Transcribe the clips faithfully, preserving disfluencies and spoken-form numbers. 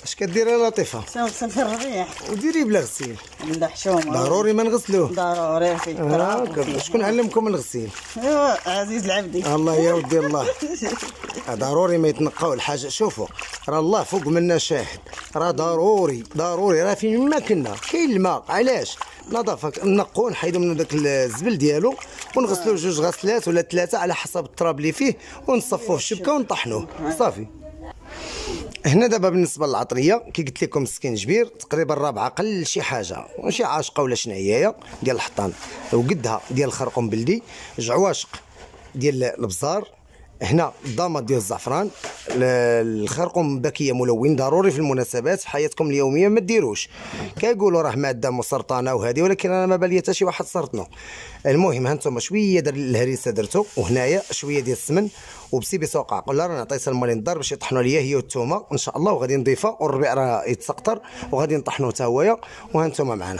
اش كديري يا لطيفه؟ تنغسل في الربيع وديري بلا غسيل. بلا حشومه ضروري ما نغسلوه. ضروري فيه آه شكون علمكم الغسيل؟ ايوا عزيز العبدي. الله يا ودي الله. ضروري ما يتنقاو الحاجه. شوفوا راه الله فوق منا شاهد، راه ضروري ضروري راه فين ما كنا كاين الماء. علاش؟ نظافه نقوا نحيدوا من داك الزبل ديالو ونغسلوه جوج غسلات ولا ثلاثه على حسب التراب اللي فيه ونصفوه في الشبكه ونطحنوه صافي. هنا دابا بالنسبه للعطريه كي قلت لكم السكينجبير تقريبا رابعه قل شي حاجه شي عاشقه ولا شنعيايه ديال الحطان وقدها ديال الخرقوم بلدي، جعواشق ديال البزار، هنا الضامه ديال الزعفران، الخرقوم باكيه ملون ضروري في المناسبات في حياتكم اليوميه ما ديروش. كيقولوا راه ماده مسرطنه وهذه، ولكن انا ما بالي حتى شي واحد سرطنو. المهم هانتوما شويه ديال الهريسه درتو، وهنايا شويه ديال السمن وبسيبيس وقع قله راه نعطيتها المالين الدار باش يطحنوا ليا هي والثومه ان شاء الله، وغادي نضيفها والربيع راه يتسقطر وغادي نطحنوه حتى هويا وهانتوما معنا.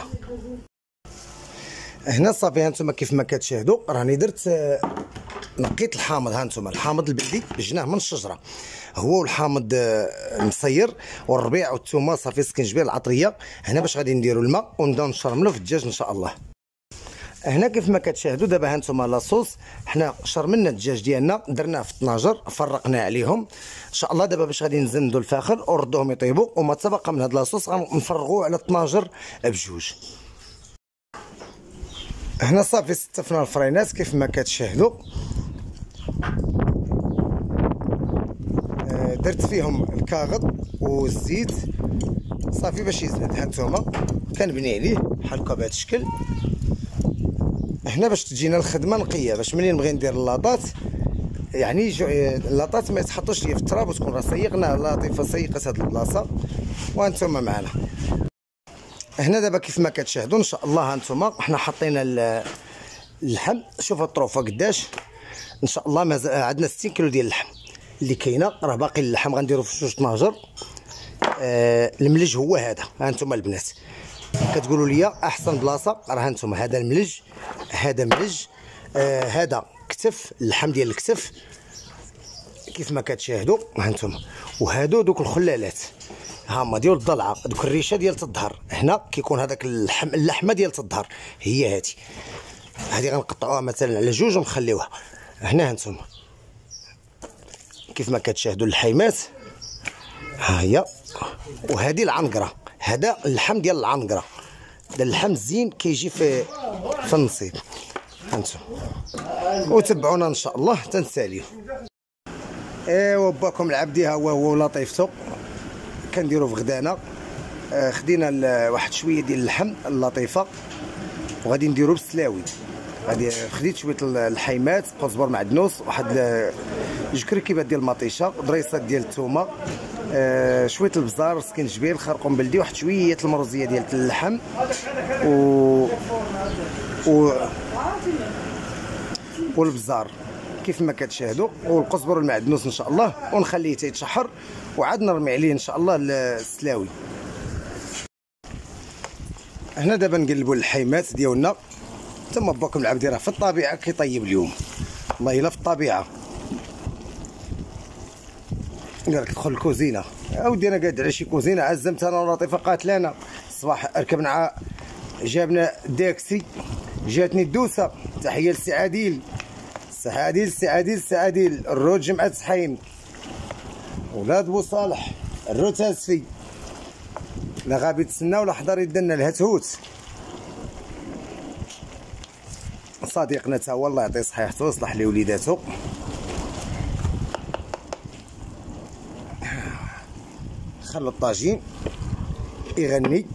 هنا صافي هانتوما كيف ما كتشاهدوا راني درت نقيت الحامض. هانتوما الحامض البلدي جناه من الشجره هو والحامض المصير والربيع والثومه صافي سكنجبير العطريه. هنا باش غادي نديروا الماء ونبداو نشرملو في الدجاج ان شاء الله. هنا كيف ما كتشاهدوا دابا هانتوما لاصوص حنا شرملنا الدجاج ديالنا درناه في الطناجر فرقناه عليهم ان شاء الله. دابا باش غادي نزندوا الفاخر ونردوهم يطيبوا، وما تبقى من هاد لاصوص غنفرغوه على الطناجر بجوج. هنا صافي ستفنا الفرينات كيف ما كتشاهدوا درت فيهم الكاغط والزيت صافي باش يزند. هانتوما كنبني عليه بحال هكا بهذا الشكل. هنا باش تجينا الخدمه نقيه، باش ملي نبغي ندير اللاطات يعني اللاطات ما يتحطوش ليا في التراب وتكون راه سيقنا لطيفه سيقت هاد البلاصه. وانتوما معنا هنا دابا كيف ما كتشاهدوا ان شاء الله. هانتوما حنا حطينا اللحم، شوفوا الطروفه قداش ان شاء الله. مازال عندنا ستين كيلو ديال اللحم اللي كاينه، راه باقي اللحم غنديرو في جوج طناجر. آه الملج هو هذا. هانتوما البنات كتقولوا لي احسن بلاصه، راه هانتوما هذا الملج، هذا ملج، آه هذا كتف اللحم ديال الكتف كيف ما كتشاهدوا هانتوما. وهادو دوك الخلالات ها هما ديال الضلعه، دوك الريشه ديال الظهر. هنا كيكون هذاك اللحم اللحمه ديال الظهر هي هذه هذه غنقطعوها مثلا على جوج ونخليوها. هنا هانتوما كيف ما كتشاهدوا اللحيمات ها هي، وهذه العنقره، هذا اللحم ديال العنقره، هذا اللحم الزين كيجي في في النصيب. هانتوما وتبعونا ان شاء الله تنساليو. ايوا باكم العبدي ها هو هو لطيفتو كنديرو في غدانا. آه خدينا واحد شويه ديال اللحم اللطيفه وغادي نديرو بالسلاوي. غادي خديت شويه الحيمات، قزبر معدنوس، واحد جوج كركيبات ديال المطيشه، ضريصات ديال الثومه، آه شويه البزار، سكنجبير، خرقوم بلدي، واحد شويه المرزيه ديال اللحم و و والبزار كيف ما كتشاهدوا، والقزبر والمعدنوس ان شاء الله، ونخليه تيتشحر وعاد نرمي عليه ان شاء الله السلاوي. هنا دابا نقلبوا الحيمات ديالنا. تما باكم العبدي راه في الطبيعه كيطيب اليوم، والله الا في الطبيعه. قال لك دخل الكوزينه اودي انا قاعد على شي كوزينه، عزمت انا ولطيفه قاتلانا الصباح، ركبنا جابنا داكسي، جاتني الدوسه. تحيه لسي عادل، سي عادل سي عادل سي عادل الرود جمعة سحيم، ولاد بو صالح الرود تاسفي، لا غابي تسنى ولا حضر يدنا الهتهوت. صديقنا تا هو الله يعطيه صحيحته ويصلح لي وليداتو. خلو الطاجين يغني.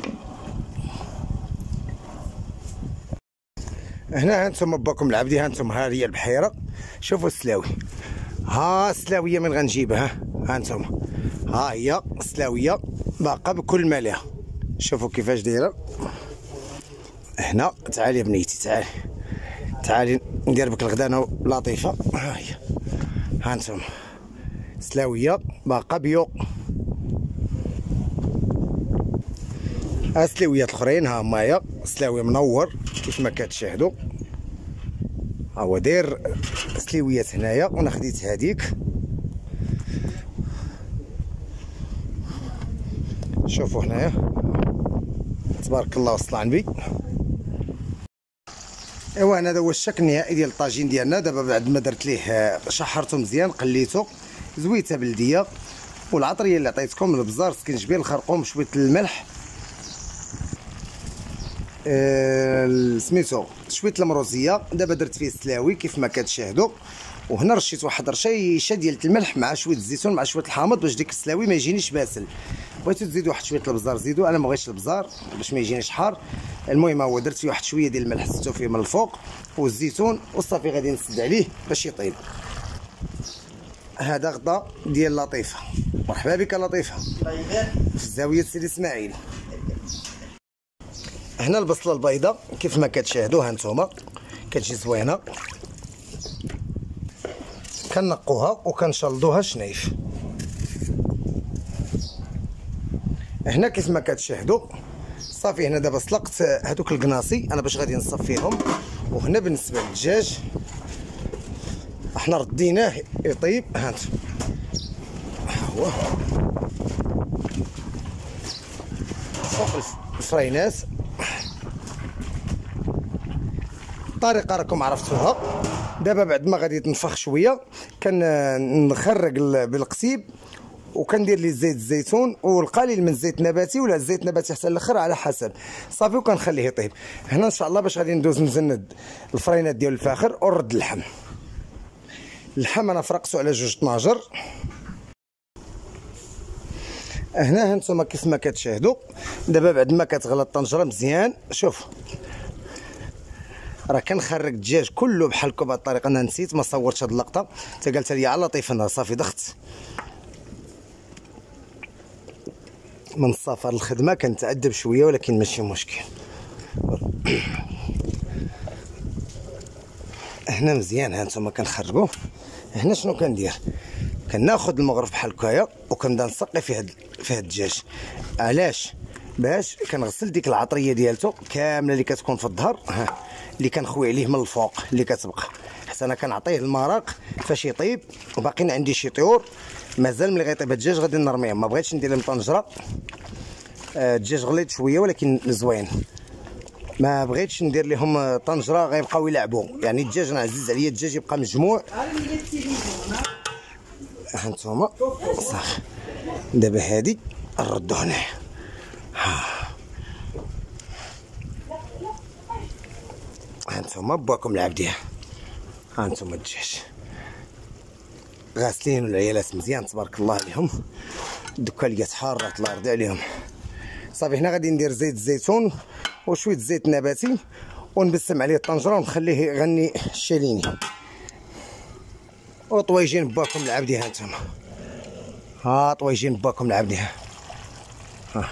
هنا هانتوما باكم العبدي، هانتوما ها هي البحيره. شوفوا السلاوي، ها السلاويه من غنجيبها، هانتوما ها هي السلاويه باقا بكل ما لها. شوفوا كيفاش دايره. هنا تعالي يا بنيتي، تعالي تعالي ندير بك الغدانه لطيفه. ها هي هانتوما سلاويه باقا بيو. ها السلاويات الاخرين ها هما، سلاوي منور كيف ما كتشاهدوا. ها هو داير سليويات هنايا، وانا خديت هذيك. شوفوا هنايا تبارك الله والصلاة على النبي. ايوا هذا هو الشكل النهائي ديال الطاجين ديالنا. دابا بعد ما درت ليه شحرته مزيان قليته زويته بلديه، والعطريه اللي عطيتكم البزار سكنجبير الخرقوم شويه الملح آه سميتو شويه المروزيه. دابا درت فيه السلاوي كيف ما كتشاهدوا، وهنا رشيت واحد رشيشه ديال الملح مع شويه الزيتون مع شويه الحامض باش ديك السلاوي ما يجينيش باسل. بغيتو تزيدوا واحد شويه البزار زيدوا، انا ما بغيتش البزار باش ما يجينيش حار. المهم هو درت فيه واحد شويه ديال الملح زدتو فيه من الفوق والزيتون وصافي غادي نسد عليه باش يطيب. هذا غدا ديال لطيفه. مرحبا بك لطيفه في زاويه سيدي اسماعيل. هنا البصله البيضاء كيف ما كتشاهدوا ها نتوما كتجي زوينه، كنقوها وكنشلضوها شنيف. هنا كيف ما كتشاهدوا صافي. هنا دابا سلقت هذوك القناصي انا باش غادي نصفيهم. وهنا بالنسبه للدجاج احنا رديناه يطيب. ها انتم هو فوق الفرينات. الطريقه راكم عرفتوها. دابا بعد ما غادي تنفخ شويه كنخرج بالقصيب وكندير ليه زيت الزيتون والقليل من الزيت النباتي ولا الزيت النباتي حتى الاخر على حسب صافي، وكنخليه يطيب. هنا ان شاء الله باش غادي ندوز نزند الفرينات ديال الفاخر ونرد اللحم. اللحم انا فرقته على جوج طناجر. هنا هانتوما كيف ما كتشاهدوا دابا بعد ما كتغلى الطنجره مزيان. شوف راه كنخرج الدجاج كله بحالكم بهذه الطريقه. انا نسيت ما صورتش هذه اللقطه، حتى قالت لي على لطيف انا صافي دخت من السفر الخدمه كنتعذب شويه ولكن ماشي مشكل. هنا مزيان هانتوما كنخرجوه. هنا شنو كندير؟ كناخذ المغرف بحال هكايا وكنبدا نسقي فيه فيه الدجاج. علاش؟ باش كنغسل ديك العطريه ديالته كامله اللي كتكون في الظهر، ها اللي كنخوي عليه من الفوق اللي كتبقى، حتى انا كنعطيه المرق فاش يطيب. وباقيين عندي شي طيور مازال ملي غيطيب الدجاج غادي نرميهم، ما بغيتش ندير لهم طنجره. آه الدجاج غليظ شويه ولكن زوين، ما بغيتش ندير لهم طنجره غيبقاو يلعبوا. يعني الدجاج انا عزيز عليا الدجاج يبقى مجموع. هانتوما صافي. دابا هادي نردو هنايا. هانتوما بواكم العبديه. هانتوما الدجاج غاسلين والعيالات مزيان تبارك الله عليهم. الدكاليات حاره الله يرضي عليهم. صافي هنا غادي ندير زيت الزيتون وشويه زيت نباتي ونبسم عليه الطنجره ونخليه يغني الشاليني. وطويجين باكم العبديه. هانتوما ها طويجين باكم العبديه. ها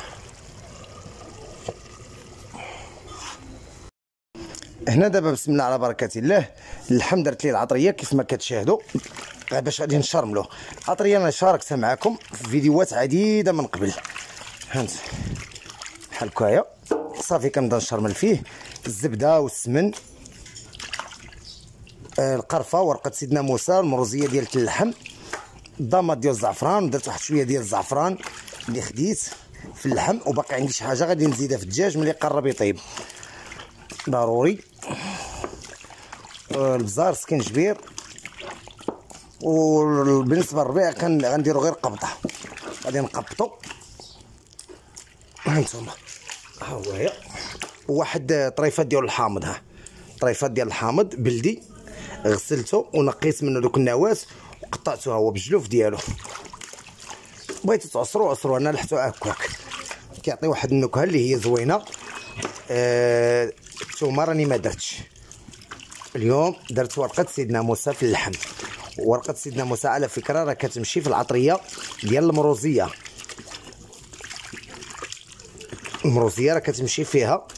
هنا دابا بسم الله على بركه الله. اللحم درت ليه العطريه كيف ما كتشاهدوا باش غادي نشرملو. العطريه انا شاركتها معكم في فيديوهات عديده من قبل. هانت بحال هكايا صافي كنبدا نشرمل فيه الزبده والسمن، آه القرفه، ورقه سيدنا موسى، المروزيه ديال اللحم، الضماد ديال الزعفران. درت واحد شويه ديال الزعفران اللي خديت في اللحم. وباقي عندي شي حاجه غادي نزيدها في الدجاج ملي قرب يطيب ضروري. آه البزار سكنجبير. وبالنسبه للربيع كان غنديرو غير قبطه، غادي نقبطو. هانتوما ها هو هي. وواحد طريفات ديال الحامض، ها طريفات ديال الحامض بلدي غسلته ونقيت منه دوك النواه وقطعته هو بالجلوف ديالو. بغيتو تعصرو عصرو، انا لحتو هكاك كيعطي واحد النكهه اللي هي زوينه. آه الثومه راني ما درتش اليوم، درت ورقه سيدنا موسى في اللحم. ورقه سيدنا موسى على فكره راه كتمشي في العطريه ديال المروزيه. المروزيه راه كتمشي فيها.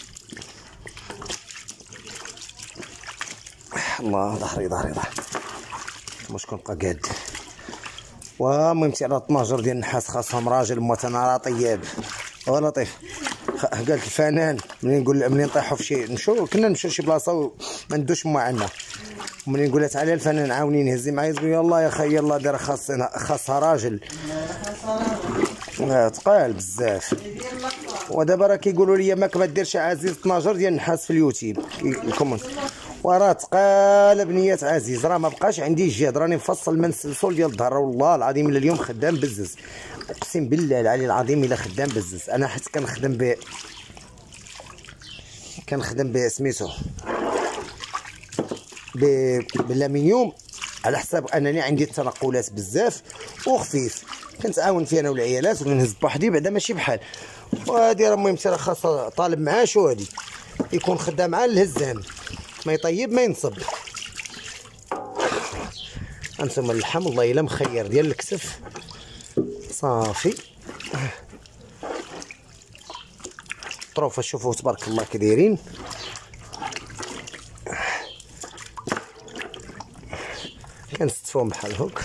الله ظهري ظهري ظهري مشكون بقى قاد. ومهم على اثناش ديال النحاس خاصهم راجل متنارى طياب ولطيف. قالت الفنان منين نقول منين نطيحوا في شي نمشيو، كنا نمشيو لشي بلاصه وما ندوش ما عندنا. منين نقول لها تعالي الفنان عاونيني هزي معايا، تقول يلاه يا خي يلاه دير خاص خاصها راجل. آه تقال بزاف. ودابا راه كيقولوا لي ماك ما ديرش عزيز اثناش ديال النحاس في اليوتيوب الكومنت، وراه تقال بنيات عزيز، راه ما بقاش عندي جهد، راني مفصل من السلسول ديال الظهر، والله العظيم الا اليوم خدام بزز، اقسم بالله العلي العظيم الا خدام بزز. انا حيت كنخدم ب كنخدم ب سميتو ب بالالمنيوم، على حساب انني عندي التنقلات بزاف وخفيف، كنتعاون فيه انا والعيالات ونهز بوحدي بعدا ماشي بحال. وهادي راه المهم راه خاصها طالب معاش، وهادي يكون خدام مع الهزام، ما يطيب ما ينصب. انتم اللحم والله الا مخير ديال الكتف صافي. طروفه شوفوا تبارك الله كي دايرين. كنستفوهم بحال هوك.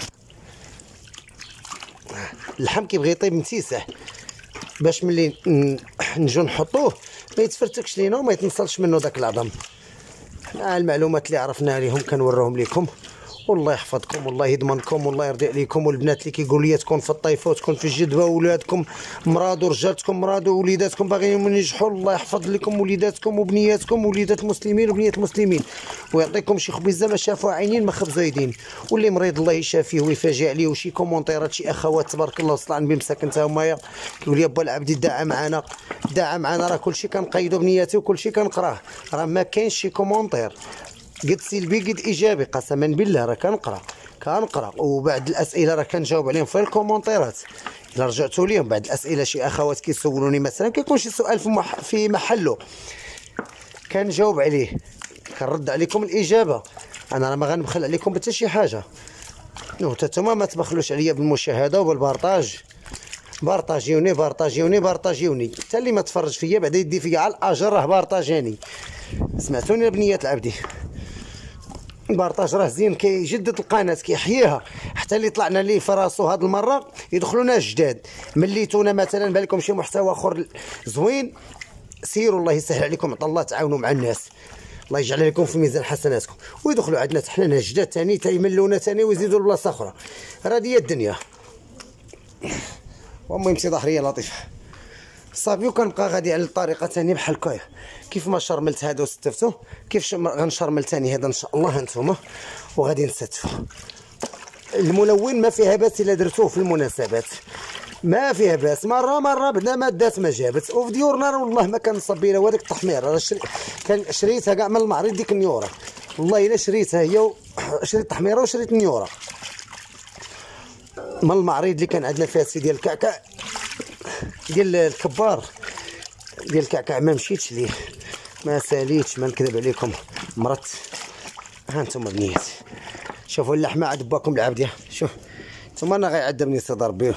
اللحم كيبغي يطيب متيسح باش ملي نجو نحطوه ما يتفرتكش لينا وما يتنصلش منه داك العظم. مع المعلومات اللي عرفنا عليهم كنوروهم لكم، والله يحفظكم والله يضمنكم والله يرضي عليكم. والبنات اللي كيقولوا لي تكون في الطيف وتكون في الجدوى، ولادكم مراد ورجالتكم مراد ووليداتكم باغيين ينجحوا، الله يحفظ لكم وليداتكم وبنياتكم وليدات المسلمين وبنيات المسلمين، ويعطيكم شي خبيزه ما شافوا عينين ما خبزوا يدين. واللي مريض الله يشافيه ويفاجئ عليه. وشي كومونتيرات شي اخوات تبارك الله وصل عن بمساكن تا هما كيقول لي با العبدي داعا معنا داعا معنا، راه كلشي كنقيدو بنياتي وكلشي كنقراه، راه ما كاينش شي كومونتير قد سلبي قد ايجابي، قسما بالله راه كنقرا كنقرا وبعد الاسئله راه كنجاوب عليهم في الكومونتيرات. الا رجعتوا ليهم بعد الاسئله شي اخوات كيسولوني مثلا كيكون شي سؤال في مح... في محله كنجاوب عليه، كنرد عليكم الاجابه. انا راه ما غنبخل عليكم حتى شي حاجه، حتى نتوما ما تبخلوش عليا بالمشاهده وبالبارطاج. بارطاجيوني بارطاجيوني بارطاجيوني، حتى اللي ما تفرج فيا بعدا يدي فيا على الاجر راه بارطاجاني. سمعتوني يا بنيات العبدي؟ البارطاج راه زين كيجدد القناه كيحييها، حتى اللي طلعنا ليه في راسو هاد المره يدخلونا جداد. مليتونا مثلا بالكم شي محتوى اخر زوين سيروا الله يسهل عليكم، عطا الله تعاونوا مع الناس، الله يجعل لكم في ميزان حسناتكم، ويدخلوا عندنا حنا جداد ثاني تيملونا ثاني ويزيدوا لبلاصه اخرى. راه هي الدنيا. المهم سي ظهريه لطيفه صافي. وكنبقى غادي على الطريقه ثاني بحال هكايا كيف ما شرملت هذا وستفتو، كيف غنشرمل ثاني هذا ان شاء الله هانتوما وغادي نستفو. الملون ما فيها باس الا درتوه في المناسبات، ما فيها باس. مره مره بدا ما دات ما جابت. وفي ديورنا والله ما كنصب بينا هذيك التحمير، راه شري... كان شريتها كاع من المعرض ديك النيوره، والله الا شريتها هي و... شريت التحميره وشريت النيوره من المعرض اللي كان عندنا فيها سي ديال الكعكع ديال الكبار ديال الكعكع. ما مشيتش ليه ما ساليتش ما نكذب عليكم، مرت. ها انتم بنيات شوفوا اللحمه عاد باكم العبديه. شوف ثم انا غيعذبني سي ضربيه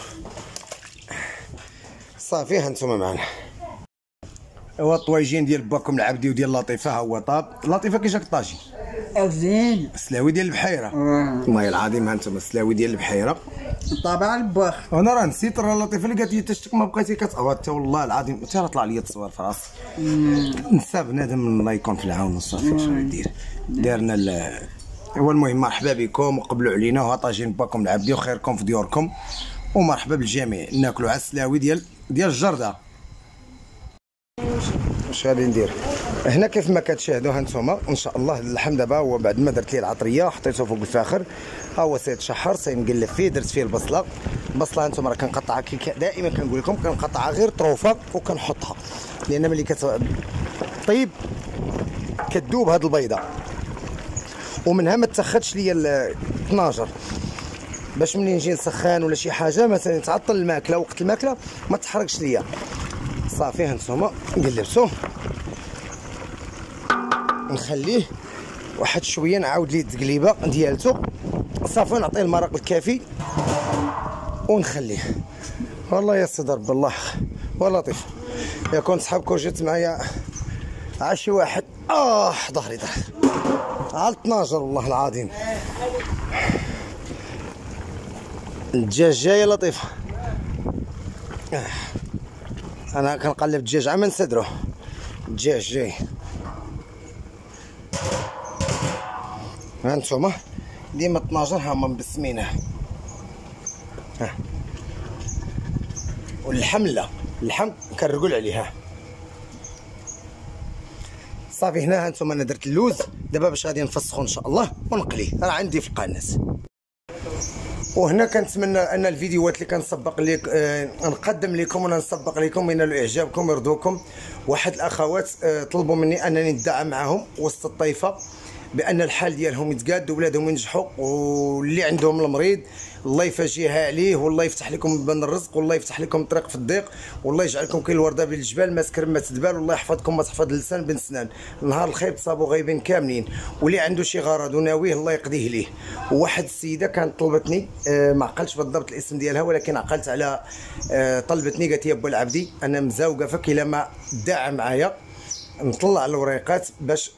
صافي. ها انتم معنا هو الطويجين ديال باكم العبدي وديال لطيفه. ها هو طاب لطيفه. كي جاك الطاجين؟ زين. السلاوي ديال البحيره. والله العظيم ها انتم السلاوي ديال البحيره طابع الباخ. انا راه نسيت راه لطيفه اللي قالت لي تشتك ما بقيتي كتعوض حتى والله العظيم حتى راه طلع لي التصوير في راسي. نسى بنادم الله يكون في العون. صافي شنو ندير دارنا ال... هو المهم مرحبا بكم وقبلوا علينا وها طاجين باكم العبدي وخيركم في ديوركم ومرحبا بالجميع. ناكلوا على السلاوي ديال ديال الجرده. اش غادي ندير هنا كيف ما كتشاهدوا هانتوما ان شاء الله. اللحم دابا هو بعد ما درت ليه العطريه حطيته فوق الفاخر، ها هو سيتشحر سينقلب فيه. درت فيه البصله. البصله هانتوما راه كنقطعها كي دائما كنقول لكم كنقطعها غير طروفه وكنحطها، لان ملي كتطيب كتذوب هاد البيضه ومنها ما تسخدش ليا الطناجر، باش ملي نجي نسخن ولا شي حاجه مثلا تعطل الماكله وقت الماكله ما تحرقش ليا. صافي هانتوما قلبتو نخليه واحد شويه نعاود ليه التقليبه ديالتو صافي. نعطيه المرق الكافي ونخليه. والله يا سيدي رب الله ولطيف. يا كنت صحابكم جيت معايا ع شي واحد اه ظهري ظهري على اثناش والله العظيم. الدجاج جاي لطيفه. آه. انا كنقلب الدجاج عا ما نسدروه. الدجاج جاي. هانتوما ديما اثناش ها هما مبسمينه. ها واللحم لا، اللحم كنرقل عليها. صافي هنا هانتوما انا درت اللوز، دابا باش غادي نفسخو ان شاء الله ونقليه، راه عندي في القناه. وهنا كنتمنى ان الفيديوهات اللي كنسبق ليك آه نقدم لكم وانا نسبق لكم ينالوا اعجابكم ويرضوكم. واحد الاخوات آه طلبوا مني انني ندعم معهم وسط الطائفه بان الحال ديالهم يتقاد وولادهم ينجحوا، واللي عندهم المريض الله يفاجئها عليه، والله يفتح لكم باب الرزق، والله يفتح لكم الطريق في الضيق، والله يجعلكم كاين الورده بين الجبال ما تكرم ما تدبال، والله يحفظكم ما تحفظ اللسان بن سنان. نهار الخيب تصابوا غايبين كاملين، واللي عنده شي غرض وناويه الله يقضيه ليه. وواحد السيده كانت طلبتني آه ما عقلتش بالضبط الاسم ديالها، ولكن عقلت على آه طلبتني قالت لي ابو العبدي انا مزاوقه فك الا ما داعم معايا نطلع الوريقات باش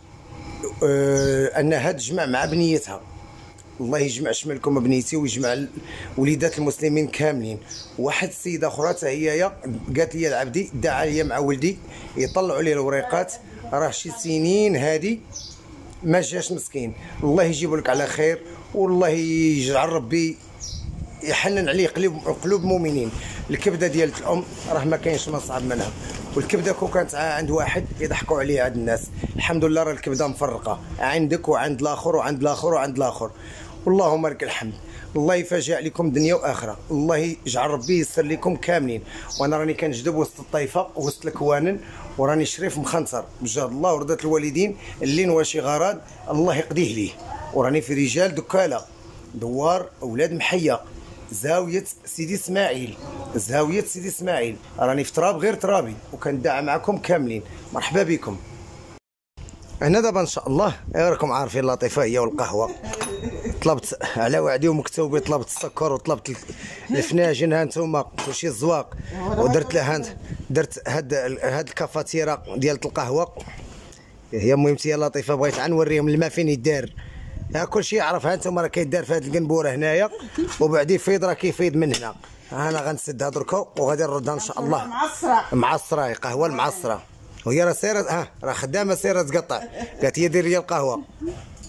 آه انها تجمع مع بنيتها. الله يجمع شمالكم بنيتي ويجمع وليدات المسلمين كاملين. واحد السيده اخرى حتى هي قالت لي العبدي دعا لي مع ولدي يطلعوا لي الوريقات، راه شي سنين هادي ما جاش مسكين. الله يجيب لك على خير، والله يجعل ربي يحنن عليه قلوب قلوب المؤمنين. الكبده ديال الام راه ما كاينش ما صعب منها، والكبده كون كانت عند واحد يضحكوا عليها عند الناس. الحمد لله راه الكبده مفرقه عندك وعند الاخر وعند الاخر وعند الاخر، اللهم لك الحمد. الله يفاجئ عليكم دنيا واخره، الله يجعل ربي ييسر لكم كاملين. وانا راني كنجذب وسط الطائفه وسط الكوانن، وراني شريف مخنصر بجهد الله ورضا الوالدين. اللي نوى شي غرض الله يقضيه ليه. وراني في رجال دكاله دوار اولاد محيه، زاويه سيدي اسماعيل، زاويه سيدي اسماعيل، راني في تراب غير ترابي وكندعم معكم كاملين. مرحبا بكم. هنا دابا ان شاء الله راكم عارفين اللطيفه هي والقهوه. طلبت على وعدي ومكتوبي، طلبت السكر وطلبت الفناجن ها انتم وشي الزواق، ودرت لها درت هاد هاد الكافاتيرا ديال القهوه. هي مهمتي يا لطيفه، بغيت نوريهم الماء فين يدار. ها كلشي يعرف، ها انتم راه كيدار في هاد القنبوره هنايا، وبعد يفيض راه كيفيض من هنا. انا غنسدها دركا وغادي نردها ان شاء الله معصرة معصره، قهوه المعصره. وهي راه سيره ها راه خدامه سيره تقطع، قالت هي دير لي القهوه.